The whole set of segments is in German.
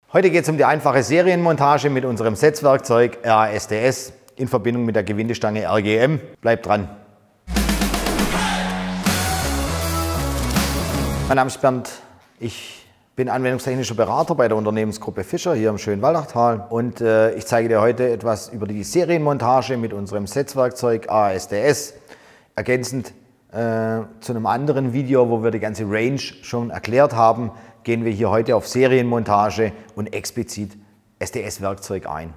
Heute geht es um die einfache Serienmontage mit unserem Setzwerkzeug RASDS in Verbindung mit der Gewindestange RGM. Bleibt dran! Mein Name ist Bernd, ich bin anwendungstechnischer Berater bei der Unternehmensgruppe Fischer hier im schönen Waldachtal und ich zeige dir heute etwas über die Serienmontage mit unserem Setzwerkzeug RASDS, ergänzend zu einem anderen Video, wo wir die ganze Range schon erklärt haben, gehen wir hier heute auf Serienmontage und explizit SDS-Werkzeug ein.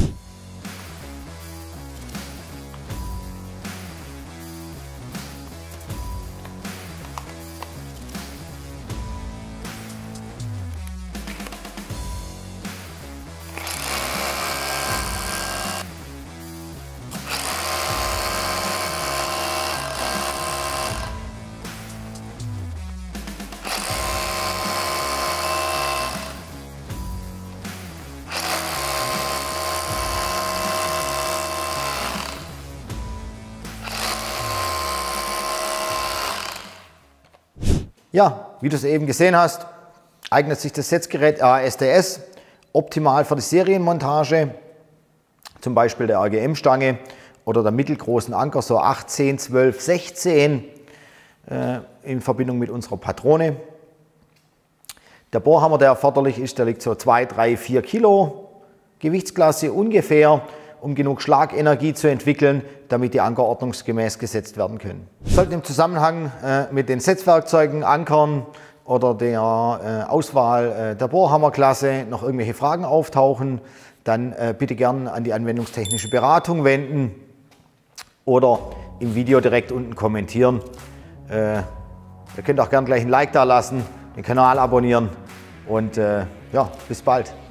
Ja, wie du es eben gesehen hast, eignet sich das Setzgerät RASDS optimal für die Serienmontage, zum Beispiel der RGM-Stange oder der mittelgroßen Anker, so 8, 10, 12, 16 in Verbindung mit unserer Patrone. Der Bohrhammer, der erforderlich ist, der liegt so 2, 3, 4 Kilo Gewichtsklasse ungefähr, um genug Schlagenergie zu entwickeln, damit die Anker ordnungsgemäß gesetzt werden können. Sollten im Zusammenhang mit den Setzwerkzeugen, Ankern oder der Auswahl der Bohrhammerklasse noch irgendwelche Fragen auftauchen, dann bitte gern an die anwendungstechnische Beratung wenden oder im Video direkt unten kommentieren. Ihr könnt auch gern gleich ein Like da lassen, den Kanal abonnieren und ja, bis bald.